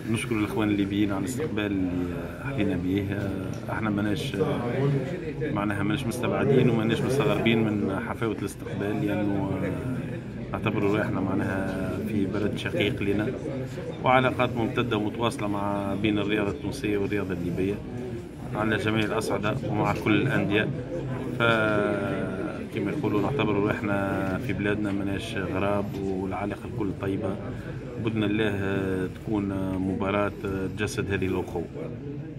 نشكر الاخوان الليبيين على الاستقبال اللي حلينا به. احنا ماناش مستبعدين وماناش مستغربين من حفاوة الاستقبال، لانه نعتبر احنا معناها في بلد شقيق لنا، وعلاقات ممتدة ومتواصلة مع بين الرياضة التونسية والرياضة الليبية على جميع الأصعدة ومع كل الأندية. كما يقولوا نعتبر احنا في بلادنا مناش غراب، والعلاقة الكل طيبة. بدنا الله تكون مباراة تجسد هذه الأخوة.